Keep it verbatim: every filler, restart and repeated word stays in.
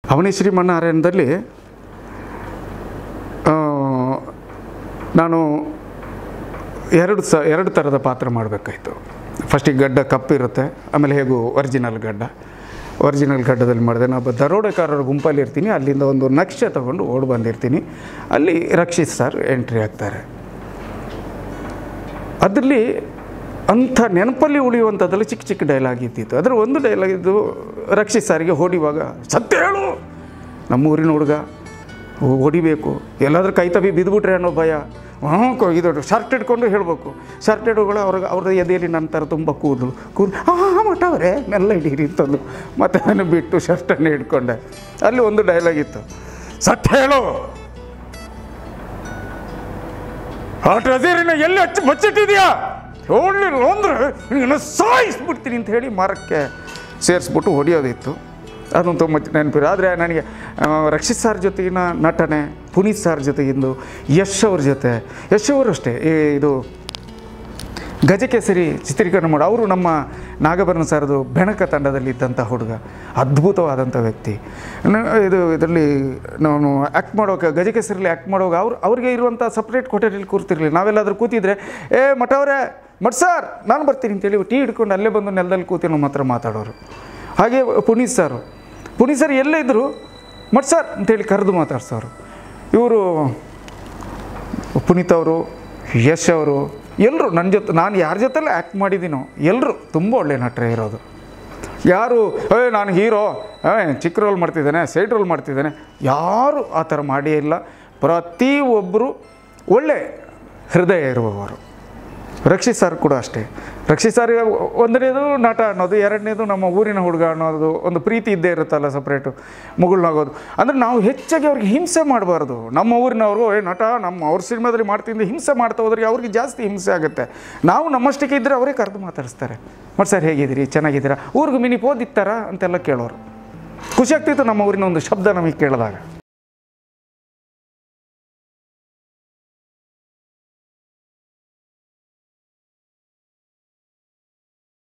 ಅವನಿ ಶ್ರೀಮನ್ನಾರಾಯಣದಲ್ಲಿ ನಾನು ಎರಡು ಸ ಎರಡು ಥರದ ಪಾತ್ರ ಮಾಡಬೇಕಾಯ್ತು. ಫಸ್ಟಿಗೆ ಗಡ್ಡ ಕಪ್ಪಿರುತ್ತೆ, ಆಮೇಲೆ ಹೇಗೂ ಒರಿಜಿನಲ್ ಗಡ್ಡ. ಒರಿಜಿನಲ್ ಗಡ್ಡದಲ್ಲಿ ಮಾಡಿದೆ. ನಾನು ದರೋಡೆಕಾರರ ಗುಂಪಲ್ಲಿ ಇರ್ತೀನಿ, ಅಲ್ಲಿಂದ ಒಂದು ನಕ್ಷೆ ತೊಗೊಂಡು ಓಡಿ ಬಂದಿರ್ತೀನಿ. ಅಲ್ಲಿ ರಕ್ಷಿತ್ ಸರ್ ಎಂಟ್ರಿ ಆಗ್ತಾರೆ. ಅದರಲ್ಲಿ ಅಂಥ ನೆನಪಲ್ಲಿ ಉಳಿಯುವಂಥದ್ದಲ್ಲಿ ಚಿಕ್ಕ ಚಿಕ್ಕ ಡೈಲಾಗ್ ಇದ್ದಿತ್ತು. ಅದರ ಒಂದು ಡೈಲಾಗ್ ಇದ್ದು, ರಕ್ಷಿತ್ ಸಾರಿಗೆ ಹೊಡಿವಾಗ ಸತ್ಯ ಹೇಳು, ನಮ್ಮೂರಿನ ಹುಡುಗ ಹೊಡಿಬೇಕು, ಎಲ್ಲಾದ್ರೂ ಕೈ ತಪ್ಪಿ ಬಿದ್ದುಬಿಟ್ರೆ ಅನ್ನೋ ಭಯ. ಹ್ಞೂ ಇದು ಶರ್ಟ್ ಇಟ್ಕೊಂಡು ಹೇಳಬೇಕು. ಶರ್ಟ್ ಹಿಡ್ಗಳು ಅವ್ರಿಗೆ ಅವ್ರದ್ದು ಎದೆಯಲ್ಲಿ ನನ್ನ ಥರ ತುಂಬ ಕೂದಲು ಕೂದಲು ಹಾಂ ಮಠ ಅವರೇ ಮೆಲ್ಲ ಹಿಡೀರಿ ಅಂತಂದು ಮತ್ತು ಅದನ್ನು ಬಿಟ್ಟು ಶರ್ಟನ್ನು ಹಿಡ್ಕೊಂಡೆ. ಅಲ್ಲಿ ಒಂದು ಡೈಲಾಗ್ ಇತ್ತು, ಸತ್ಯ ಹೇಳು, ಆ ಟ್ರೆಸರಿನ ಎಲ್ಲಿ ಹಚ್ಚಿ ಬಚ್ಚಿಟ್ಟಿದೆಯಾ, ಹೇಳಲಿಲ್ಲ ಅಂದರೆ ನಿನ್ನ ಸಾಯಿಸ್ಬಿಡ್ತೀನಿ ಅಂತ ಹೇಳಿ ಮರಕ್ಕೆ ಸೇರಿಸ್ಬಿಟ್ಟು ಹೊಡೆಯೋದಿತ್ತು. ಅದೊಂದು ತುಂಬ ನೆನಪಿರು. ಆದರೆ ನನಗೆ ರಕ್ಷಿತ್ ಸರ್ ಜೊತೆಗಿನ ನಟನೆ, ಪುನೀತ್ ಸರ್ ಜೊತೆಗಿಂದು ಯಶ್ ಅವ್ರ ಜೊತೆ, ಯಶ್ ಅವರು ಅಷ್ಟೇ ಇದು ಗಜಕೇಸರಿ ಚಿತ್ರೀಕರಣ ಮಾಡೋ ಅವರು ನಮ್ಮ ನಾಗಭರಣ ಸರ್ದು ಬೆಣಕ ತಂಡದಲ್ಲಿದ್ದಂಥ ಹುಡುಗ, ಅದ್ಭುತವಾದಂಥ ವ್ಯಕ್ತಿ. ಇದು ಇದರಲ್ಲಿ ನಾನು ಆ್ಯಕ್ಟ್ ಮಾಡೋಕೆ ಗಜಕೇಸರಿಲಿ ಆ್ಯಕ್ಟ್ ಮಾಡುವಾಗ ಅವ್ರು ಅವ್ರಿಗೆ ಇರುವಂಥ ಸಪ್ರೇಟ್ ಕೊಠಡಿಯಲ್ಲಿ ಕೂರ್ತಿರ್ಲಿಲ್ಲ. ನಾವೆಲ್ಲಾದರೂ ಕೂತಿದ್ರೆ ಏ ಮಠ ಅವರೇ ಮಠ ಸರ್ ನಾನು ಬರ್ತೀನಿ ಅಂತೇಳಿ ಟೀ ಹಿಡ್ಕೊಂಡು ಅಲ್ಲೇ ಬಂದು ನೆಲದಲ್ಲಿ ಕೂತಿ ನಮ್ಮ ಹತ್ರ ಮಾತಾಡೋರು. ಹಾಗೆ ಪುನೀತ್ ಸರ್ ಪುನೀತ್ ಸರ್ ಎಲ್ಲೇ ಇದ್ದರು ಮಠ ಸರ್ ಅಂತೇಳಿ ಕರೆದು ಮಾತಾಡ್ಸೋರು. ಇವರು ಪುನೀತ್ ಅವರು, ಯಶ್ ಅವರು ಎಲ್ಲರೂ ನನ್ನ ಜೊತೆ, ನಾನು ಯಾರ ಜೊತೆಲ್ಲ ಆ್ಯಕ್ಟ್ ಮಾಡಿದ್ದೀನೋ ಎಲ್ಲರೂ ತುಂಬ ಒಳ್ಳೆಯ ನಟರೇ ಇರೋದು. ಯಾರು ಏ ನಾನು ಹೀರೋ ಏ ಚಿಕ್ಕ ರೋಲ್ ಮಾಡ್ತಿದ್ದೇನೆ, ಸೈಡ್ ರೋಲ್ ಮಾಡ್ತಿದ್ದೇನೆ, ಯಾರು ಆ ಥರ ಮಾಡೇ ಇಲ್ಲ. ಪ್ರತಿಯೊಬ್ಬರು ಒಳ್ಳೆ ಹೃದಯ ಇರುವವರು. ರಕ್ಷಿತ್ ಸರ್ ಕೂಡ ಅಷ್ಟೇ. ರಕ್ಷಿತ್ ಸರ್ ಒಂದನೇದು ನಟ ಅನ್ನೋದು, ಎರಡನೇದು ನಮ್ಮ ಊರಿನ ಹುಡುಗ ಅನ್ನೋದು ಒಂದು ಪ್ರೀತಿ ಇದ್ದೇ ಇರುತ್ತಲ್ಲ ಸಪ್ರೇಟು, ಮುಗುಳ್ನಾಗೋದು. ಅಂದರೆ ನಾವು ಹೆಚ್ಚಾಗಿ ಅವ್ರಿಗೆ ಹಿಂಸೆ ಮಾಡಬಾರ್ದು. ನಮ್ಮ ಊರಿನವರು ಏ ನಟ ನಮ್ಮ ಅವ್ರ ಸಿನಿಮಾದಲ್ಲಿ ಮಾಡ್ತಿದ್ದ ಹಿಂಸೆ ಮಾಡ್ತಾ ಹೋದ್ರೆ ಅವ್ರಿಗೆ ಜಾಸ್ತಿ ಹಿಂಸೆ ಆಗುತ್ತೆ. ನಾವು ನಮ್ಮಷ್ಟಕ್ಕೆ ಇದ್ದರೆ ಅವರೇ ಕರೆದು ಮಾತಾಡಿಸ್ತಾರೆ. ಮತ್ತು ಸರ್ ಹೇಗಿದ್ದೀರಿ, ಚೆನ್ನಾಗಿದ್ದೀರಾ, ಊರಿಗೆ ಮಿನಿ ಓದಿತ್ತಾರಾ ಅಂತೆಲ್ಲ ಕೇಳೋರು. ಖುಷಿ ಆಗ್ತಿತ್ತು ನಮ್ಮ ಊರಿನ ಒಂದು ಶಬ್ದ ನಮಗೆ ಕೇಳಿದಾಗ.